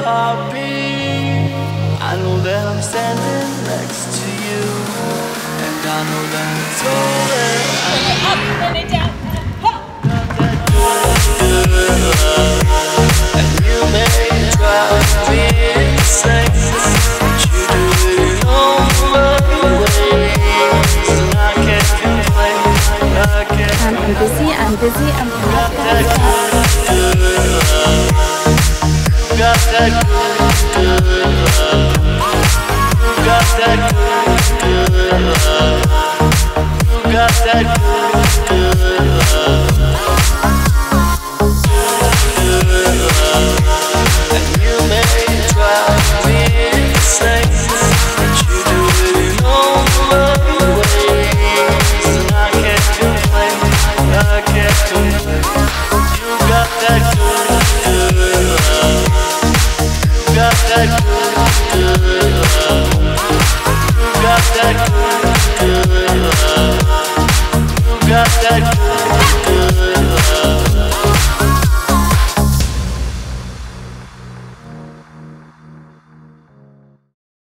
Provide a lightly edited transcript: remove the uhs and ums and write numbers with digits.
heartbeat. I know that I'm standing next to you, and I know that it's all that I need. Up, bring it down. And you may drive me insane, but you do it in all my ways, and I can't complain. I'm busy, I'm got that good love. Got that good love. Got that good love. Got that good love. And you may drive me insane, but you do it in all my ways, and I can't complain. I can't complain. You got that good love. Got that good love. Got that good love. Got that good love.